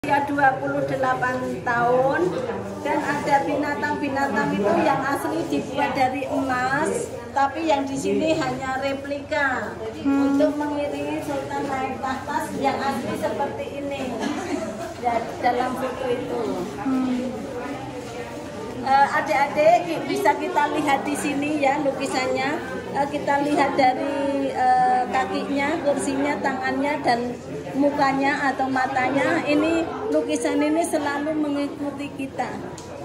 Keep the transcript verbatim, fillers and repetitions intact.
Usia dua puluh delapan tahun dan ada binatang-binatang itu yang asli dibuat dari emas, tapi yang di sini hanya replika hmm. untuk mengiringi Sultan naik tahta yang asli seperti ini ya, dalam foto itu. Hmm. Uh, adik-adik bisa kita lihat di sini ya lukisannya. Uh, kita lihat dari uh, kakinya, kursinya, tangannya dan mukanya atau matanya. Ini lukisan ini selalu mengikuti kita.